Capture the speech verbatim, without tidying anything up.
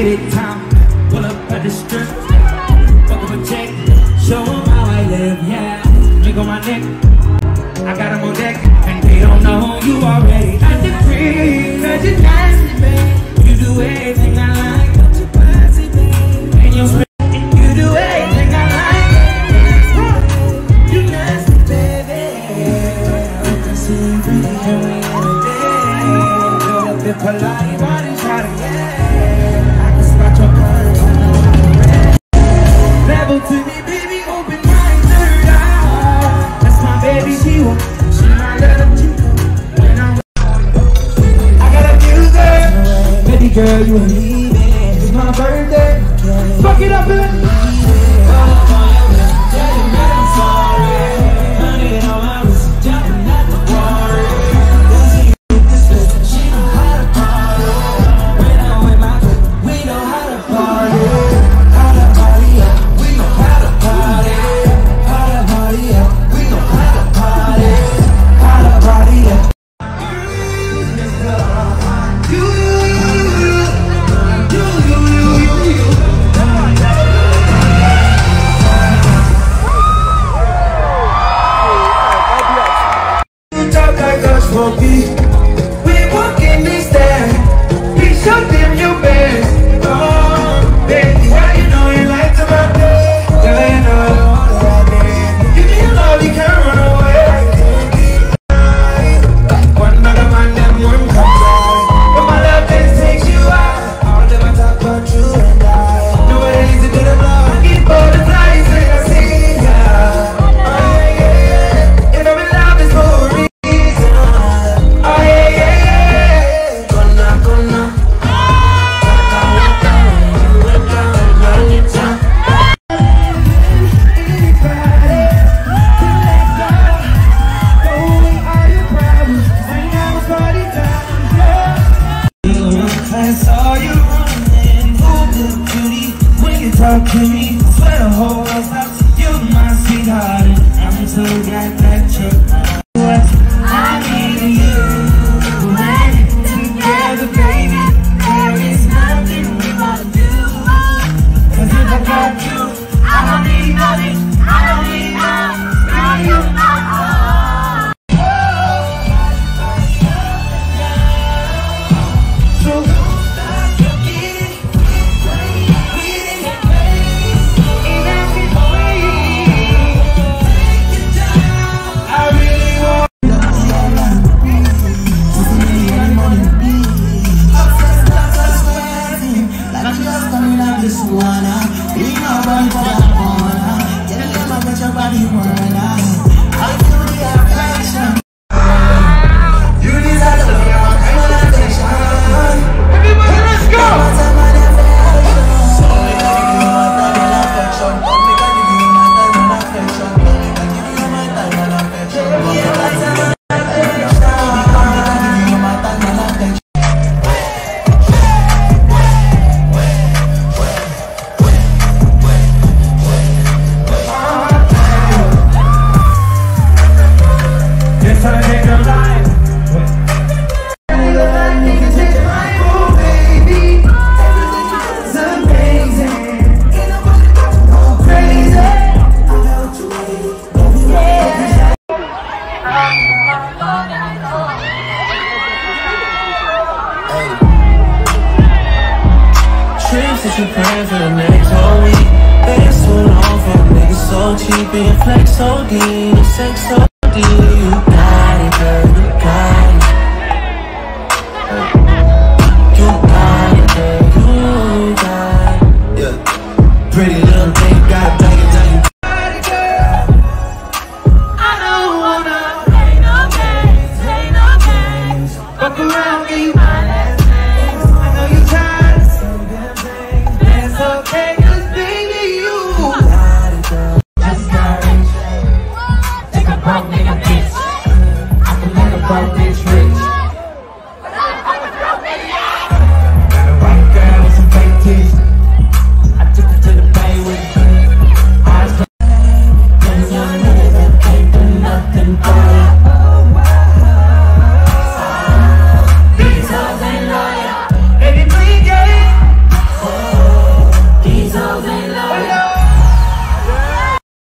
get it time. Pull up at the strip, fuck up a check, show them how I live, yeah. Drink on my neck, I got them on deck, and they don't know you already. At the crib, cause you're nasty, babe. You do everything I like, but you're classy, babe. And you're you do everything I like. You nasty, baby. I see you breathing every other day. You're a bit polite, body try to get. I can spot your curves, I know how to read. Level to me, baby, open my third eye. That's my baby, she will. She my little chico. When I'm I got a music. Baby girl, you and me, man. It's my birthday. Fuck it up, man. We walking these stairs. We show them your best. Oh, baby, how you know you like to my day? Girl, you know that you can love, you can't run away. One another man, them one comes out. But my love just takes you out. All of them I talk about you and I. Nobody needs to do the blow. I get butterflies when I see ya. Oh yeah, yeah, yeah. You know me love is for a reason. Talk to me, swear the whole world stops. You're my sweetheart, and I'm so glad that you're what I need you. When together, baby, there is nothing we won't do. Cause if I got you, I don't need nothing, I don't need nothing. Now you're my all. Since you praying for the next whole week, been so long for niggas so cheap and flex so deep, sex so deep.